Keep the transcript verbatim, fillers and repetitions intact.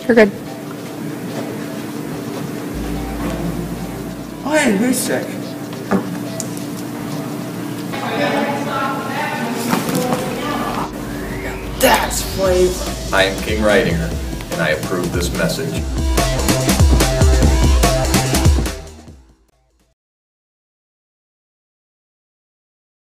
You're good. Oh, hey, wait a sec. That's flavor. I am King Right Here, and I approve this message.